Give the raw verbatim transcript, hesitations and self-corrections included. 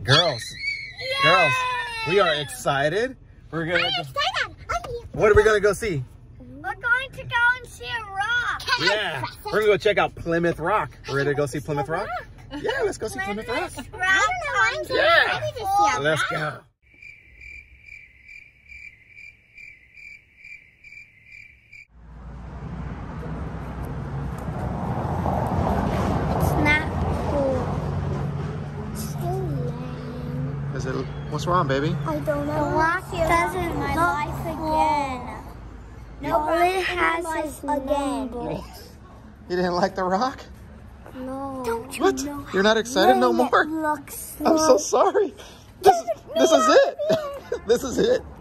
Girls, Yay! girls, we are excited. We're gonna. I'm Go, excited. I'm what are we gonna go see? We're going to go and see a rock. Yeah, we're gonna go check out Plymouth Rock. We're ready to go see Plymouth Rock? Yeah, let's go see Plymouth Rock. Rock. Yeah, let's go. It's not cool. It's too lame. Is it? What's wrong, baby? I don't know. The rock doesn't my life again. No, it has his again. You didn't like the rock? No. Don't you What? know You're not excited no more? looks I'm so sorry. This, this is it. This is it.